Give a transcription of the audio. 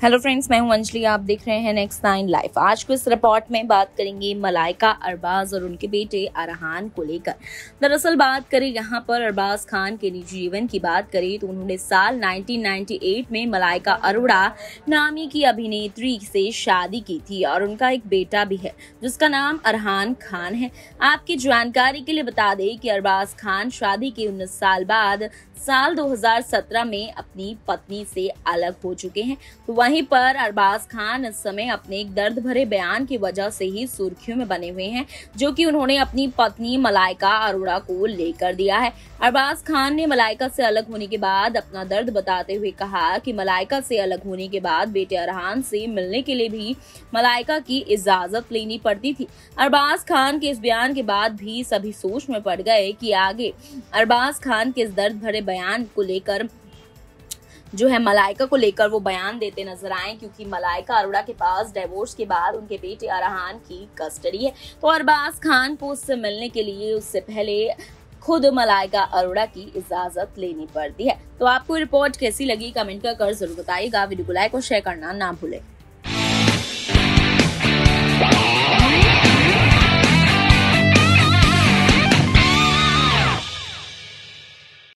Hello friends, मैं हूं अंजलि। आप देख रहे हैं नेक्स्ट 9 लाइफ। आज को इस रिपोर्ट में बात करेंगे मलाइका अरबाज और उनके बेटे अरहान को लेकर। दरअसल बात करें यहाँ पर अरबाज खान के निजी जीवन की बात करें तो उन्होंने साल 1998 में मलाइका अरोड़ा नामी की अभिनेत्री से शादी की थी और उनका एक बेटा भी है जिसका नाम अरहान खान है। आपकी जानकारी के लिए बता दें कि अरबाज खान शादी के 19 साल बाद साल 2017 में अपनी पत्नी से अलग हो चुके हैं। तो वहीं पर अरबाज खान इस समय अपने एक दर्द भरे बयान की वजह से ही सुर्खियों में बने हुए हैं, जो कि उन्होंने अपनी पत्नी मलाइका अरोड़ा को लेकर दिया है। अरबाज खान ने मलाइका से अलग होने के बाद अपना दर्द बताते हुए कहा कि मलाइका से अलग होने के बाद बेटे अरहान से मिलने के लिए भी मलाइका की इजाजत लेनी पड़ती थी। अरबाज खान के इस बयान के बाद भी सभी सोच में पड़ गए कि आगे अरबाज खान के इस दर्द भरे बयान को लेकर जो है मलाइका को लेकर वो बयान देते नजर आए, क्योंकि मलाइका अरोड़ा के पास डिवोर्स के बाद उनके बेटे अरहान की कस्टडी है। तो अरबाज खान को उससे मिलने के लिए उससे पहले खुद मलाइका अरोड़ा की इजाजत लेनी पड़ती है। तो आपको रिपोर्ट कैसी लगी कमेंट कर जरूर बताइएगा। वीडियो को लाइक और शेयर करना ना भूलें।